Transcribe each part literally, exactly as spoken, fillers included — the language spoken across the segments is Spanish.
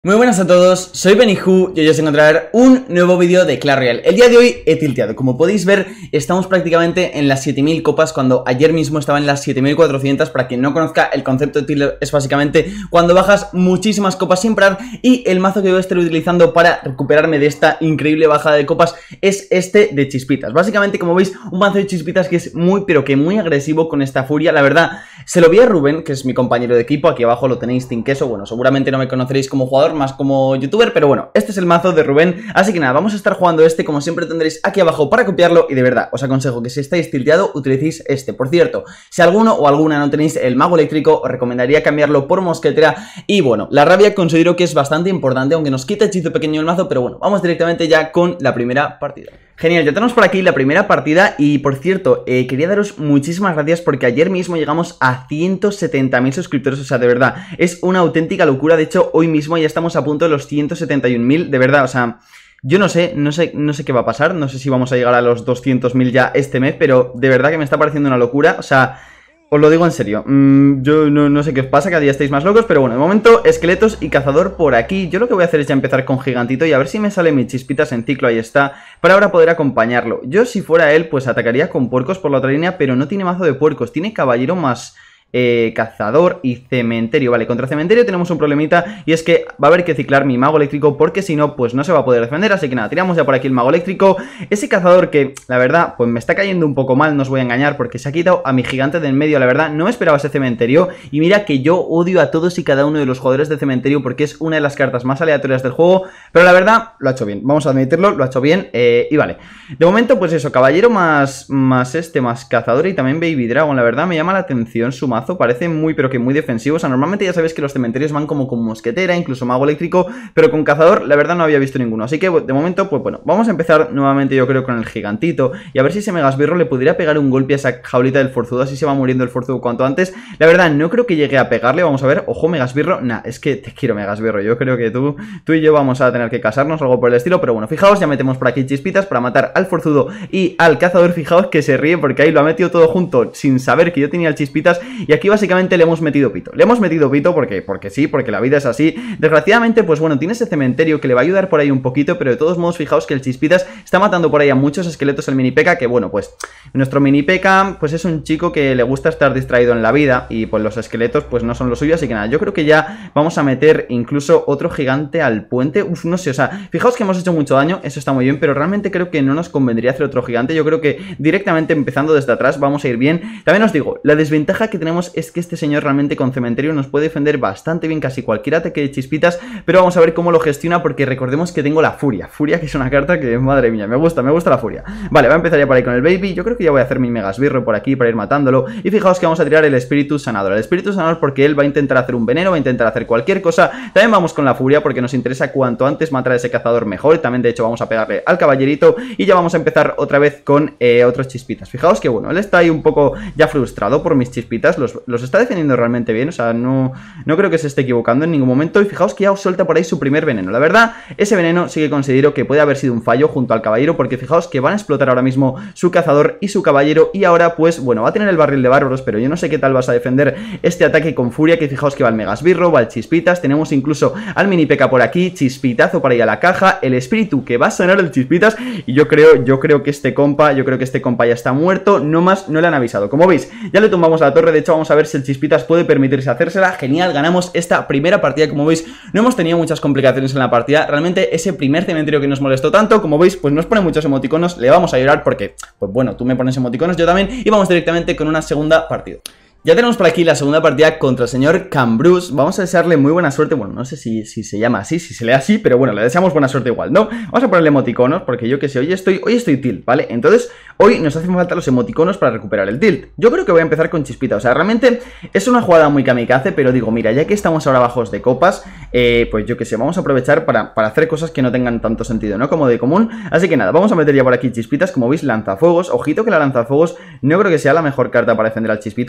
Muy buenas a todos, soy Benihú y hoy os voy a encontrar un nuevo vídeo de Clash Royale. El día de hoy he tilteado, como podéis ver estamos prácticamente en las siete mil copas cuando ayer mismo estaba en las siete mil cuatrocientas. Para quien no conozca, el concepto de tilt es básicamente cuando bajas muchísimas copas sin parar, y el mazo que voy a estar utilizando para recuperarme de esta increíble bajada de copas es este de Chispitas. Básicamente, como veis, un mazo de Chispitas que es muy pero que muy agresivo con esta furia. La verdad, se lo vi a Rubén, que es mi compañero de equipo, aquí abajo lo tenéis, Tinqueso. Bueno, seguramente no me conoceréis como jugador, más como youtuber, pero bueno, este es el mazo de Rubén, así que nada, vamos a estar jugando este. Como siempre tendréis aquí abajo para copiarlo, y de verdad os aconsejo que si estáis tilteado utilicéis este. Por cierto, si alguno o alguna no tenéis el mago eléctrico, os recomendaría cambiarlo por mosquetera. Y bueno, la rabia considero que es bastante importante, aunque nos quita hechizo pequeño el mazo, pero bueno, vamos directamente ya con la primera partida. Genial, ya tenemos por aquí la primera partida. Y por cierto, eh, quería daros muchísimas gracias porque ayer mismo llegamos a ciento setenta mil suscriptores. O sea, de verdad, es una auténtica locura. De hecho, hoy mismo ya estamos a punto de los ciento setenta y un mil. De verdad, o sea, yo no sé, no sé, no sé qué va a pasar. No sé si vamos a llegar a los doscientos mil ya este mes, pero de verdad que me está pareciendo una locura. O sea, os lo digo en serio, mm, yo no, no sé qué os pasa, cada día estáis más locos. Pero bueno, de momento, esqueletos y cazador por aquí. Yo lo que voy a hacer es ya empezar con gigantito y a ver si me sale mis Chispitas en ciclo, ahí está, para ahora poder acompañarlo. Yo, si fuera él, pues atacaría con puercos por la otra línea, pero no tiene mazo de puercos, tiene caballero más... Eh, cazador y cementerio. Vale, contra cementerio tenemos un problemita, y es que va a haber que ciclar mi mago eléctrico, porque si no, pues no se va a poder defender. Así que nada, tiramos ya por aquí el mago eléctrico. Ese cazador que, la verdad, pues me está cayendo un poco mal, no os voy a engañar, porque se ha quitado a mi gigante de en medio. La verdad, no me esperaba ese cementerio. Y mira que yo odio a todos y cada uno de los jugadores de cementerio, porque es una de las cartas más aleatorias del juego. Pero la verdad, lo ha hecho bien, vamos a admitirlo, lo ha hecho bien. eh, Y vale, de momento pues eso, caballero más, más este, más cazador y también Baby Dragon. La verdad me llama la atención su mazo. Parece muy pero que muy defensivo. O sea, normalmente ya sabéis que los cementerios van como con mosquetera, incluso mago eléctrico, pero con cazador la verdad no había visto ninguno. Así que de momento, pues bueno, vamos a empezar nuevamente yo creo con el gigantito, y a ver si ese megasbirro le pudiera pegar un golpe a esa jaulita del forzudo, así se va muriendo el forzudo cuanto antes. La verdad no creo que llegue a pegarle, vamos a ver. Ojo, megasbirro, nah, es que te quiero, megasbirro. Yo creo que tú, tú y yo vamos a tener que casarnos, algo por el estilo. Pero bueno, fijaos, ya metemos por aquí Chispitas para matar al forzudo y al cazador. Fijaos que se ríe porque ahí lo ha metido todo junto sin saber que yo tenía el Chispitas, y aquí básicamente le hemos metido pito. Le hemos metido pito porque, porque sí, porque la vida es así. Desgraciadamente, pues bueno, tiene ese cementerio que le va a ayudar por ahí un poquito, pero de todos modos, fijaos que el Chispitas está matando por ahí a muchos esqueletos el mini P.E.K.K.A, que bueno, pues nuestro mini P E K K A pues es un chico que le gusta estar distraído en la vida, y pues los esqueletos pues no son lo suyo. Así que nada, yo creo que ya vamos a meter incluso otro gigante al puente. Uf, no sé, o sea, fijaos que hemos hecho mucho daño, eso está muy bien, pero realmente creo que no nos convendría hacer otro gigante. Yo creo que directamente empezando desde atrás vamos a ir bien. También os digo, la desventaja que tenemos es que este señor realmente con cementerio nos puede defender bastante bien casi cualquier ataque de Chispitas, pero vamos a ver cómo lo gestiona, porque recordemos que tengo la furia, furia que es una carta que, madre mía, me gusta, me gusta la furia. Vale, va a empezar ya por ahí con el baby. Yo creo que ya voy a hacer mi megasbirro por aquí para ir matándolo, y fijaos que vamos a tirar el espíritu sanador, el espíritu sanador porque él va a intentar hacer un veneno, va a intentar hacer cualquier cosa. También vamos con la furia porque nos interesa cuanto antes matar a ese cazador mejor, y también de hecho vamos a pegarle al caballerito, y ya vamos a empezar otra vez con eh, otros Chispitas. Fijaos que bueno, él está ahí un poco ya frustrado por mis Chispitas, los, los está defendiendo realmente bien, o sea, no, no creo que se esté equivocando en ningún momento. Y fijaos que ya os suelta por ahí su primer veneno. La verdad, ese veneno sí que considero que puede haber sido un fallo junto al caballero, porque fijaos que van a explotar ahora mismo su cazador y su caballero, y ahora pues bueno, va a tener el barril de bárbaros, pero yo no sé qué tal vas a defender este ataque con furia, que fijaos que va el megasbirro, va el Chispitas, tenemos incluso al mini P E K K A por aquí, Chispitazo para ir a la caja, el espíritu que va a sanar el Chispitas, y yo creo, yo creo que este compa, yo creo que este compa ya está muerto, no más, no le han avisado. Como veis, ya le tumbamos a la torre. De hecho vamos a ver si el Chispitas puede permitirse hacérsela. Genial, ganamos esta primera partida. Como veis, no hemos tenido muchas complicaciones en la partida. Realmente ese primer cementerio que nos molestó tanto, como veis, pues nos pone muchos emoticonos. Le vamos a llorar porque, pues bueno, tú me pones emoticonos, yo también. Y vamos directamente con una segunda partida. Ya tenemos por aquí la segunda partida contra el señor Cambrus. Vamos a desearle muy buena suerte. Bueno, no sé si, si se llama así, si se lee así, pero bueno, le deseamos buena suerte igual, ¿no? Vamos a ponerle emoticonos, porque yo que sé, hoy estoy, hoy estoy tilt, ¿vale? Entonces, hoy nos hacen falta los emoticonos para recuperar el tilt. Yo creo que voy a empezar con Chispita. O sea, realmente es una jugada muy kamikaze, pero digo, mira, ya que estamos ahora bajos de copas, eh, pues yo que sé, vamos a aprovechar para, para hacer cosas que no tengan tanto sentido, ¿no? Como de común. Así que nada, vamos a meter ya por aquí Chispitas. Como veis, lanzafuegos. Ojito que la lanzafuegos no creo que sea la mejor carta para defender al Chispitas, pero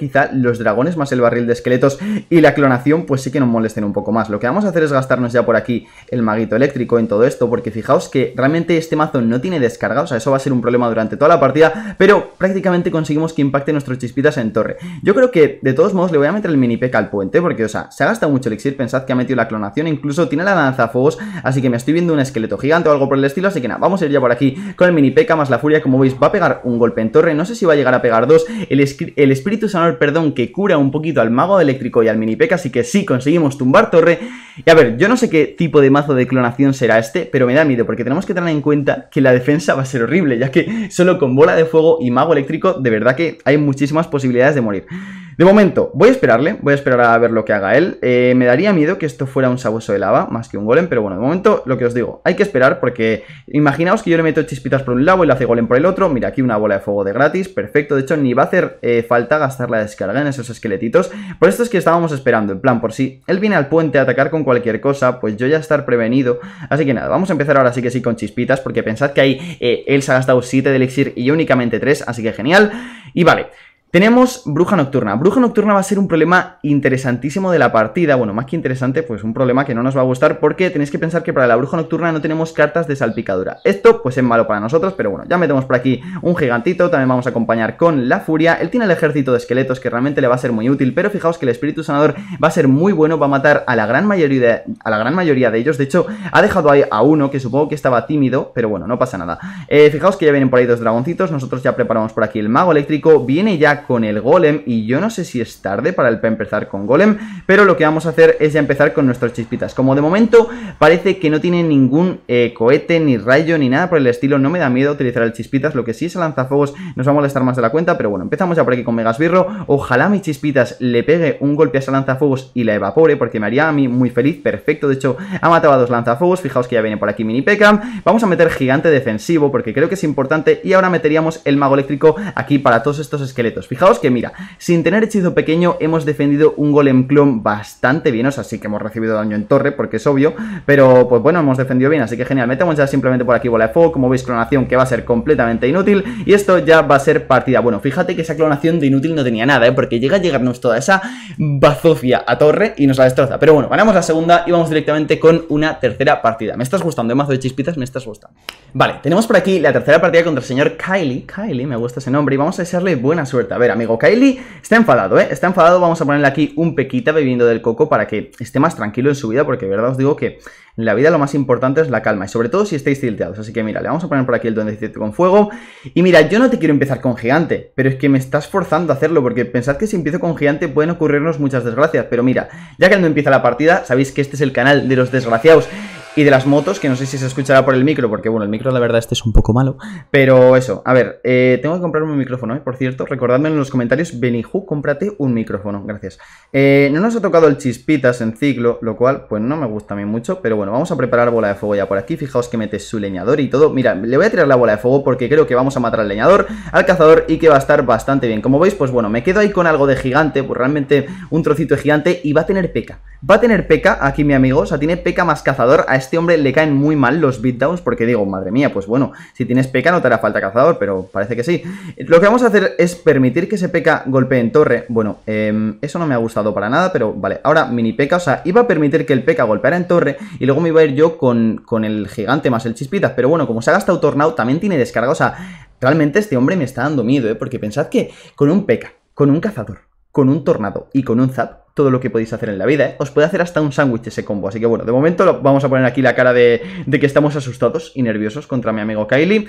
quizá los dragones más el barril de esqueletos y la clonación pues sí que nos molesten un poco más. Lo que vamos a hacer es gastarnos ya por aquí el maguito eléctrico en todo esto, porque fijaos que realmente este mazo no tiene descarga, o sea, eso va a ser un problema durante toda la partida, pero prácticamente conseguimos que impacte nuestros chispitas en torre. Yo creo que de todos modos le voy a meter el mini P K al puente, porque o sea, se ha gastado mucho elixir, pensad que ha metido la clonación, incluso tiene la lanzafuegos, así que me estoy viendo un esqueleto gigante o algo por el estilo, así que nada, vamos a ir ya por aquí con el mini P K más la furia. Como veis va a pegar un golpe en torre, no sé si va a llegar a pegar dos, el, el espíritu sanador, perdón, que cura un poquito al mago eléctrico y al mini P K, así que sí, conseguimos tumbar torre. Y a ver, yo no sé qué tipo de mazo de clonación será este, pero me da miedo, porque tenemos que tener en cuenta que la defensa va a ser horrible, ya que solo con bola de fuego y mago eléctrico, de verdad que hay muchísimas posibilidades de morir. De momento, voy a esperarle, voy a esperar a ver lo que haga él. eh, Me daría miedo que esto fuera un sabueso de lava, más que un golem, pero bueno, de momento, lo que os digo, hay que esperar, porque imaginaos que yo le meto chispitas por un lado y le hace golem por el otro. Mira, aquí una bola de fuego de gratis, perfecto, de hecho ni va a hacer eh, falta gastar la descarga en esos esqueletitos. Por esto es que estábamos esperando, en plan, por si él viene al puente a atacar con cualquier cosa, pues yo ya estar prevenido. Así que nada, vamos a empezar ahora sí que sí con chispitas, porque pensad que ahí eh, él se ha gastado siete de elixir y yo únicamente tres, así que genial. Y vale, tenemos Bruja Nocturna. Bruja Nocturna va a ser un problema interesantísimo de la partida. Bueno, más que interesante, pues un problema que no nos va a gustar, porque tenéis que pensar que para la Bruja Nocturna no tenemos cartas de salpicadura. Esto pues es malo para nosotros, pero bueno, ya metemos por aquí un gigantito. También vamos a acompañar con la furia. Él tiene el ejército de esqueletos que realmente le va a ser muy útil, pero fijaos que el espíritu sanador va a ser muy bueno, va a matar a la gran mayoría de, a la gran mayoría de ellos. De hecho, ha dejado ahí a uno que supongo que estaba tímido, pero bueno, no pasa nada. Eh, fijaos que ya vienen por ahí dos dragoncitos. Nosotros ya preparamos por aquí el mago eléctrico. Viene ya con el golem y yo no sé si es tarde para el empezar con golem, pero lo que vamos a hacer es ya empezar con nuestros chispitas. Como de momento parece que no tiene ningún eh, cohete, ni rayo, ni nada por el estilo, no me da miedo utilizar el chispitas. Lo que sí es el lanzafuegos nos va a molestar más de la cuenta, pero bueno, empezamos ya por aquí con Megasbirro. Ojalá mi chispitas le pegue un golpe a ese lanzafuegos y la evapore, porque me haría a mí muy feliz. Perfecto, de hecho ha matado a dos lanzafuegos. Fijaos que ya viene por aquí mini P K. Vamos a meter gigante defensivo porque creo que es importante, y ahora meteríamos el mago eléctrico aquí para todos estos esqueletos. Fijaos que mira, sin tener hechizo pequeño hemos defendido un golem clon bastante bien, o sea, sí que hemos recibido daño en torre, porque es obvio, pero pues bueno, hemos defendido bien, así que genial. Metemos ya simplemente por aquí bola de fuego, como veis clonación que va a ser completamente inútil, y esto ya va a ser partida. Bueno, fíjate que esa clonación de inútil no tenía nada, ¿eh? Porque llega a llegarnos toda esa bazofia a torre y nos la destroza, pero bueno, ganamos la segunda y vamos directamente con una tercera partida. Me estás gustando, ¿eh? Mazo de chispitas, me estás gustando. Vale, tenemos por aquí la tercera partida contra el señor Kylie, Kylie, me gusta ese nombre, y vamos a desearle buena suerte. A ver, amigo Kylie está enfadado, ¿eh? Está enfadado, vamos a ponerle aquí un pequita bebiendo del coco para que esté más tranquilo en su vida, porque de verdad os digo que en la vida lo más importante es la calma, y sobre todo si estáis tilteados. Así que mira, le vamos a poner por aquí el duendecito con fuego. Y mira, yo no te quiero empezar con gigante, pero es que me estás forzando a hacerlo, porque pensad que si empiezo con gigante pueden ocurrirnos muchas desgracias. Pero mira, ya que no empieza la partida, sabéis que este es el canal de los desgraciados y de las motos, que no sé si se escuchará por el micro, porque bueno, el micro la verdad este es un poco malo, pero eso, a ver, eh, tengo que comprarme un micrófono, ¿eh? Por cierto, recordadme en los comentarios, Beniju, cómprate un micrófono, gracias. eh, No nos ha tocado el chispitas en ciclo, lo cual pues no me gusta a mí mucho, pero bueno, vamos a preparar bola de fuego ya por aquí. Fijaos que mete su leñador y todo. Mira, le voy a tirar la bola de fuego porque creo que vamos a matar al leñador, al cazador, y que va a estar bastante bien. Como veis, pues bueno, me quedo ahí con algo de gigante, pues realmente un trocito de gigante, y va a tener P K. Va a tener P K aquí mi amigo, o sea, tiene P K más cazador. A este hombre le caen muy mal los beatdowns, porque digo, madre mía, pues bueno, si tienes P K no te hará falta cazador, pero parece que sí. Lo que vamos a hacer es permitir que ese P K golpee en torre. Bueno, eh, eso no me ha gustado para nada, pero vale, ahora mini P K, o sea, iba a permitir que el P K golpeara en torre y luego me iba a ir yo con, con el gigante más el chispitas, pero bueno, como se ha gastado tornado, también tiene descarga, o sea, realmente este hombre me está dando miedo, ¿eh? Porque pensad que con un P K, con un cazador, con un tornado y con un zap, todo lo que podéis hacer en la vida, ¿eh? Os puede hacer hasta un sándwich ese combo. Así que bueno, de momento lo, vamos a poner aquí la cara de, de que estamos asustados y nerviosos contra mi amigo Kylie.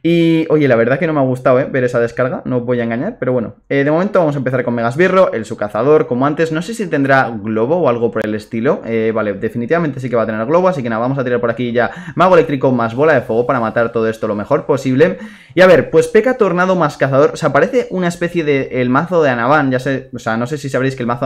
Y oye, la verdad que no me ha gustado, ¿eh? Ver esa descarga, no os voy a engañar, pero bueno, eh, de momento vamos a empezar con Megasbirro, el su cazador, como antes. No sé si tendrá globo o algo por el estilo. eh, Vale, definitivamente sí que va a tener globo, así que nada, vamos a tirar por aquí ya mago eléctrico más bola de fuego para matar todo esto lo mejor posible. Y a ver, pues P K tornado más cazador, o sea, parece una especie de el mazo de Anaban, ya sé, o sea, no sé si sabréis que el mazo de Anaban pues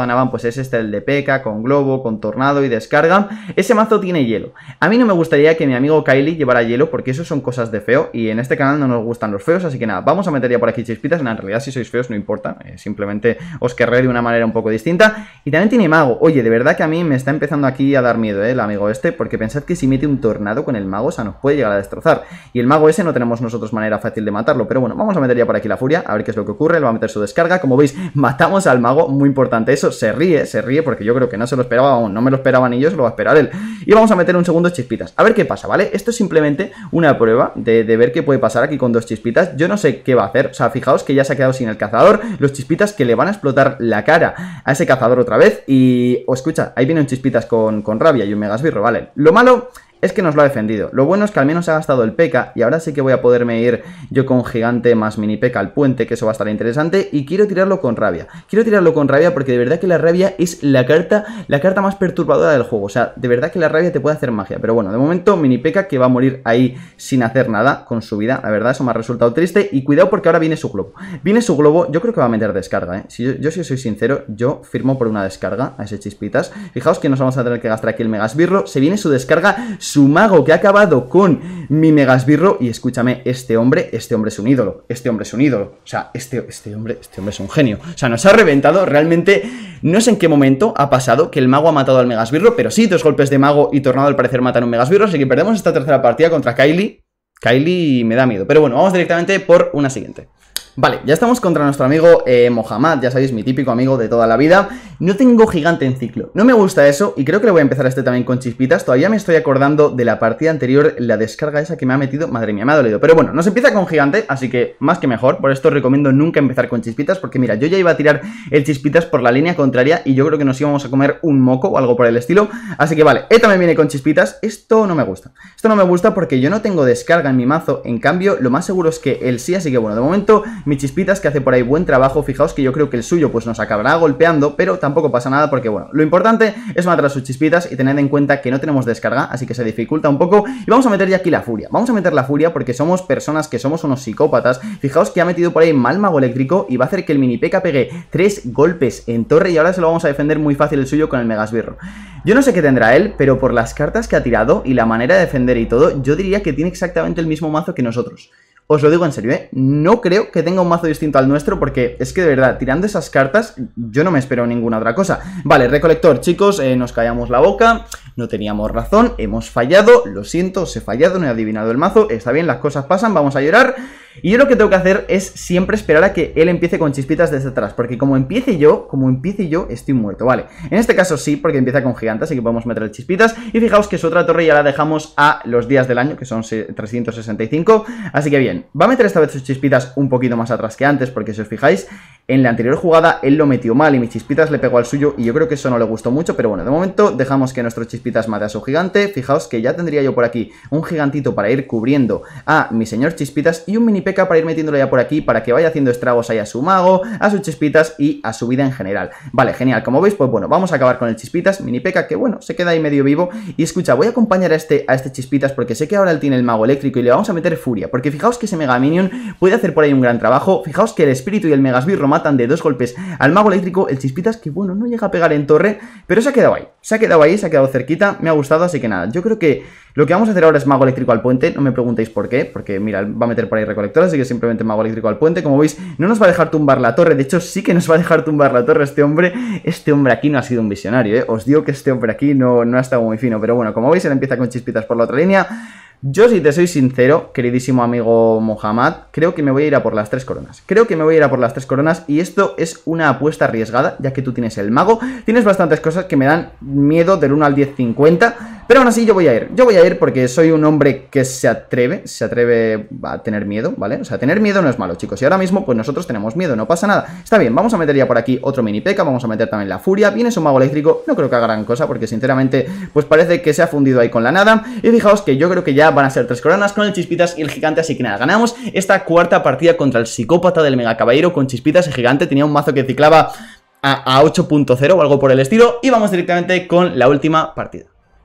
pues es este el de P K, con globo, con tornado y descarga. Ese mazo tiene hielo. A mí no me gustaría que mi amigo Kylie llevara hielo, porque eso son cosas de feo, y en este canal no nos gustan los feos, así que nada, vamos a meter ya por aquí chispitas. En realidad si sois feos no importa, eh, simplemente os querré de una manera un poco distinta. Y también tiene mago. Oye, de verdad que a mí me está empezando aquí a dar miedo, eh, el amigo este, porque pensad que si mete un tornado con el mago, o sea, nos puede llegar a destrozar. Y el mago ese no tenemos nosotros manera fácil de matarlo, pero bueno, vamos a meter ya por aquí la furia, a ver qué es lo que ocurre. Le va a meter su descarga, como veis, matamos al mago, muy importante eso. Se ríe, se ríe, porque yo creo que no se lo esperaba aún, no me lo esperaba ni yo, se lo va a esperar él. Y vamos a meter un segundo chispitas, a ver qué pasa, ¿vale? Esto es simplemente una prueba de, de ver qué puede pasar aquí con dos chispitas. Yo no sé qué va a hacer, o sea, fijaos que ya se ha quedado sin el cazador, los chispitas que le van a explotar la cara a ese cazador otra vez. Y, o oh, escucha, ahí viene un chispitas con, con rabia y un megasbirro, ¿vale? Lo malo es que nos lo ha defendido. Lo bueno es que al menos ha gastado el P K y ahora sí que voy a poderme ir yo con gigante más mini P K al puente, que eso va a estar interesante, y quiero tirarlo con rabia. Quiero tirarlo con rabia porque de verdad que la rabia es la carta, la carta más perturbadora del juego. O sea, de verdad que la rabia te puede hacer magia. Pero bueno, de momento mini P K que va a morir ahí sin hacer nada con su vida. La verdad, eso me ha resultado triste. Y cuidado porque ahora viene su globo. Viene su globo, yo creo que va a meter descarga, ¿eh? Si yo, yo si soy sincero, yo firmo por una descarga a ese chispitas. Fijaos que nos vamos a tener que gastar aquí el megasbirro. Se viene su descarga, su mago que ha acabado con mi megasbirro. Y escúchame, este hombre, este hombre es un ídolo. Este hombre es un ídolo. O sea, este, este hombre, este hombre es un genio. O sea, nos ha reventado. Realmente no sé en qué momento ha pasado que el mago ha matado al megasbirro, pero sí, dos golpes de mago y tornado al parecer matan un megasbirro. Así que perdemos esta tercera partida contra Kylie. Kylie me da miedo. Pero bueno, vamos directamente por una siguiente. Vale, ya estamos contra nuestro amigo eh, Mohamed, ya sabéis, mi típico amigo de toda la vida. No tengo gigante en ciclo, no me gusta eso y creo que le voy a empezar a este también con chispitas. Todavía me estoy acordando de la partida anterior, la descarga esa que me ha metido, madre mía, me ha dolido. Pero bueno, nos empieza con gigante, así que más que mejor. Por esto os recomiendo nunca empezar con chispitas, porque mira, yo ya iba a tirar el chispitas por la línea contraria y yo creo que nos íbamos a comer un moco o algo por el estilo. Así que vale, él también viene con chispitas. Esto no me gusta, esto no me gusta porque yo no tengo descarga en mi mazo. En cambio, lo más seguro es que él sí, así que bueno, de momento mi chispitas que hace por ahí buen trabajo. Fijaos que yo creo que el suyo pues nos acabará golpeando, pero tampoco pasa nada porque bueno, lo importante es matar a sus chispitas y tened en cuenta que no tenemos descarga, así que se dificulta un poco. Y vamos a meter ya aquí la furia, vamos a meter la furia porque somos personas que somos unos psicópatas. Fijaos que ha metido por ahí mal mago eléctrico y va a hacer que el mini P K pegue tres golpes en torre y ahora se lo vamos a defender muy fácil el suyo con el megasbirro. Yo no sé qué tendrá él, pero por las cartas que ha tirado y la manera de defender y todo, yo diría que tiene exactamente el mismo mazo que nosotros. Os lo digo en serio, ¿eh? No creo que tenga un mazo distinto al nuestro porque es que de verdad, tirando esas cartas, yo no me espero ninguna otra cosa. Vale, recolector, chicos, eh, nos callamos la boca, no teníamos razón, hemos fallado, lo siento, os he fallado, no he adivinado el mazo, está bien, las cosas pasan, vamos a llorar. Y yo lo que tengo que hacer es siempre esperar a que él empiece con chispitas desde atrás, porque como empiece yo, como empiece yo, estoy muerto, vale. En este caso sí, porque empieza con gigante, así que podemos meter el chispitas. Y fijaos que su otra torre ya la dejamos a los días del año, que son trescientos sesenta y cinco, así que bien. Va a meter esta vez sus chispitas un poquito más atrás que antes, porque si os fijáis, en la anterior jugada él lo metió mal y mis chispitas le pegó al suyo y yo creo que eso no le gustó mucho, pero bueno, de momento dejamos que nuestro chispitas mate a su gigante. Fijaos que ya tendría yo por aquí un gigantito para ir cubriendo a mi señor chispitas y un mini P K para ir metiéndolo ya por aquí para que vaya haciendo estragos ahí a su mago, a sus chispitas y a su vida en general. Vale, genial, como veis, pues bueno, vamos a acabar con el chispitas, mini P K que bueno, se queda ahí medio vivo. Y escucha, voy a acompañar a este, a este chispitas porque sé que ahora él tiene el mago eléctrico y le vamos a meter furia, porque fijaos que ese mega minion puede hacer por ahí un gran trabajo. Fijaos que el espíritu y el megasbirro matan de dos golpes al mago eléctrico, el chispitas que bueno, no llega a pegar en torre, pero se ha quedado ahí, se ha quedado ahí, se ha quedado cerquita, me ha gustado, así que nada, yo creo que lo que vamos a hacer ahora es mago eléctrico al puente, no me preguntéis por qué, porque mira, va a meter por ahí recolector, así que simplemente mago eléctrico al puente, como veis, no nos va a dejar tumbar la torre, de hecho sí que nos va a dejar tumbar la torre este hombre, este hombre aquí no ha sido un visionario, ¿eh? Os digo que este hombre aquí no, no ha estado muy fino, pero bueno, como veis, él empieza con chispitas por la otra línea. Yo, si te soy sincero, queridísimo amigo Mohamed, creo que me voy a ir a por las tres coronas. Creo que me voy a ir a por las tres coronas y esto es una apuesta arriesgada, ya que tú tienes el mago, tienes bastantes cosas que me dan miedo del uno al diez cincuenta, pero aún así yo voy a ir. Yo voy a ir porque soy un hombre que se atreve, se atreve a tener miedo, ¿vale? O sea, tener miedo no es malo, chicos, y ahora mismo pues nosotros tenemos miedo, no pasa nada. Está bien, vamos a meter ya por aquí otro mini P K, vamos a meter también la furia, viene su mago eléctrico, no creo que haga gran cosa porque sinceramente pues parece que se ha fundido ahí con la nada. Y fijaos que yo creo que ya van a ser tres coronas con el chispitas y el gigante, así que nada, ganamos esta cuarta partida contra el psicópata del mega caballero con chispitas y gigante. Tenía un mazo que ciclaba a, a ocho punto cero o algo por el estilo y vamos directamente con la última partida.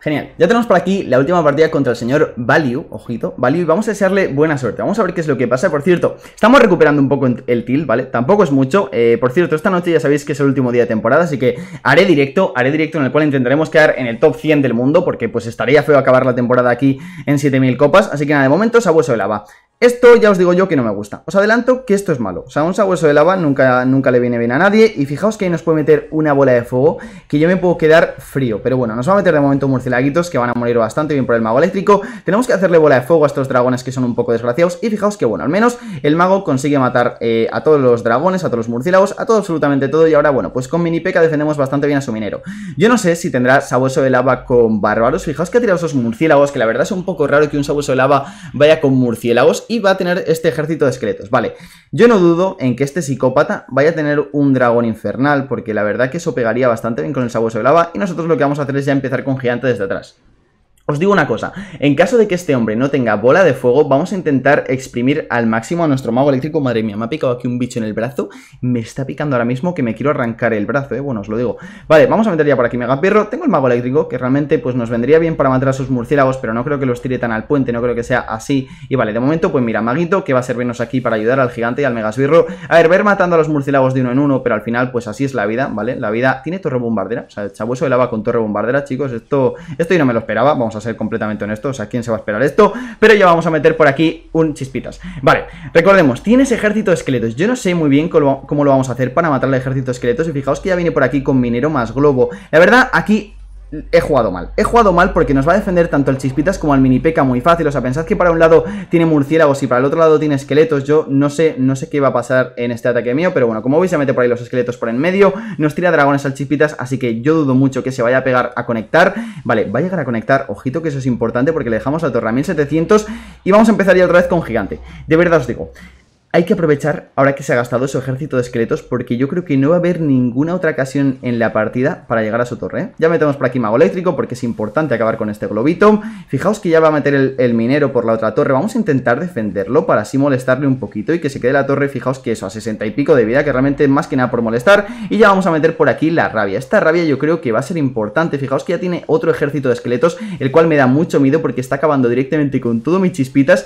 Genial, ya tenemos por aquí la última partida contra el señor Value, ojito, Value, y vamos a desearle buena suerte. Vamos a ver qué es lo que pasa. Por cierto, estamos recuperando un poco el tilt, ¿vale? Tampoco es mucho. eh, Por cierto, esta noche ya sabéis que es el último día de temporada, así que haré directo, haré directo en el cual intentaremos quedar en el top cien del mundo, porque pues estaría feo acabar la temporada aquí en siete mil copas. Así que nada, de momento sabueso de lava. Esto ya os digo yo que no me gusta. Os adelanto que esto es malo. O sea, un sabueso de lava nunca, nunca le viene bien a nadie. Y fijaos que ahí nos puede meter una bola de fuego, que yo me puedo quedar frío. Pero bueno, nos va a meter de momento murcielaguitos que van a morir bastante bien por el mago eléctrico. Tenemos que hacerle bola de fuego a estos dragones que son un poco desgraciados. Y fijaos que bueno, al menos el mago consigue matar eh, a todos los dragones, a todos los murciélagos, a todo, absolutamente todo. Y ahora bueno, pues con mini P.E.K.K.A defendemos bastante bien a su minero. Yo no sé si tendrá sabueso de lava con bárbaros. Fijaos que ha tirado esos murciélagos, que la verdad es un poco raro que un sabueso de lava vaya con murciélagos. Y va a tener este ejército de esqueletos. Vale, yo no dudo en que este psicópata vaya a tener un dragón infernal, porque la verdad que eso pegaría bastante bien con el sabueso de lava. Y nosotros lo que vamos a hacer es ya empezar con gigante desde atrás. Os digo una cosa, en caso de que este hombre no tenga bola de fuego, vamos a intentar exprimir al máximo a nuestro mago eléctrico. Madre mía, me ha picado aquí un bicho en el brazo. Me está picando ahora mismo que me quiero arrancar el brazo, eh, bueno, os lo digo. Vale, vamos a meter ya por aquí Megapierro. Tengo el mago eléctrico, que realmente pues nos vendría bien para matar a sus murciélagos, pero no creo que los tire tan al puente, no creo que sea así. Y vale, de momento pues mira, maguito, que va a servirnos aquí para ayudar al gigante y al megasbirro. A ver, ver matando a los murciélagos de uno en uno, pero al final pues así es la vida, ¿vale? La vida tiene torre bombardera, o sea, el sabueso de lava con torre bombardera, chicos, esto, esto yo no me lo esperaba, vamos a ser completamente honestos. O sea, ¿quién se va a esperar esto? Pero ya vamos a meter por aquí un chispitas. Vale, recordemos, tiene ese ejército de esqueletos. Yo no sé muy bien cómo, cómo lo vamos a hacer para matar al ejército de esqueletos. Y fijaos que ya viene por aquí con minero más globo. La verdad, aquí he jugado mal. He jugado mal porque nos va a defender tanto el chispitas como el mini P.E.K.K.A muy fácil. O sea, pensad que para un lado tiene murciélagos y para el otro lado tiene esqueletos. Yo no sé, no sé qué va a pasar en este ataque mío, pero bueno, como veis se mete por ahí los esqueletos por en medio. Nos tira dragones al chispitas, así que yo dudo mucho que se vaya a pegar a conectar. Vale, va a llegar a conectar. Ojito que eso es importante porque le dejamos la torre a mil setecientos y vamos a empezar ya otra vez con gigante. De verdad os digo, hay que aprovechar ahora que se ha gastado su ejército de esqueletos, porque yo creo que no va a haber ninguna otra ocasión en la partida para llegar a su torre, ¿eh? Ya metemos por aquí mago eléctrico porque es importante acabar con este globito. Fijaos que ya va a meter el, el minero por la otra torre. Vamos a intentar defenderlo para así molestarle un poquito y que se quede la torre. Fijaos que eso, a sesenta y pico de vida, que realmente más que nada por molestar. Y ya vamos a meter por aquí la rabia. Esta rabia yo creo que va a ser importante. Fijaos que ya tiene otro ejército de esqueletos, el cual me da mucho miedo porque está acabando directamente con todo mis chispitas.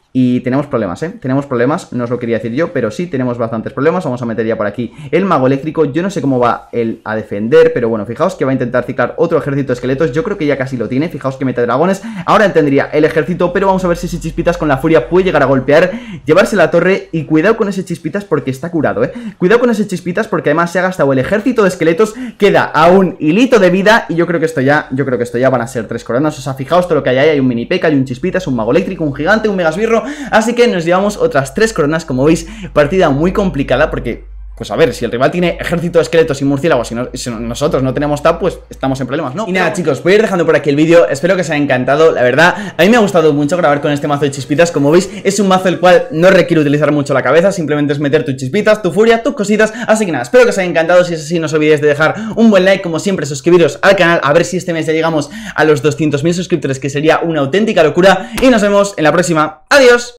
Y tenemos problemas, ¿eh? Tenemos problemas, no os lo quería decir yo, pero sí tenemos bastantes problemas. Vamos a meter ya por aquí el mago eléctrico. Yo no sé cómo va él a defender, pero bueno, fijaos que va a intentar ciclar otro ejército de esqueletos. Yo creo que ya casi lo tiene, fijaos que mete dragones. Ahora él tendría el ejército, pero vamos a ver si ese chispitas con la furia puede llegar a golpear, llevarse la torre. Y cuidado con ese chispitas porque está curado, ¿eh? Cuidado con ese chispitas porque además se ha gastado el ejército de esqueletos. Queda a un hilito de vida y yo creo que esto ya, yo creo que esto ya van a ser tres coronas. O sea, fijaos todo lo que hay ahí, hay un mini P.E.K.K.A, hay un chispitas, un mago eléctrico, un gigante, un megasbirro. Así que nos llevamos otras tres coronas, como veis, partida muy complicada porque, pues a ver, si el rival tiene ejército de esqueletos y murciélagos y, no, y si nosotros no tenemos tap, pues estamos en problemas, ¿no? Y nada, chicos, voy a ir dejando por aquí el vídeo. Espero que os haya encantado, la verdad. A mí me ha gustado mucho grabar con este mazo de chispitas. Como veis, es un mazo el cual no requiere utilizar mucho la cabeza, simplemente es meter tus chispitas, tu furia, tus cositas. Así que nada, espero que os haya encantado. Si es así, no os olvidéis de dejar un buen like, como siempre, suscribiros al canal, a ver si este mes ya llegamos a los doscientos mil suscriptores, que sería una auténtica locura. Y nos vemos en la próxima. ¡Adiós!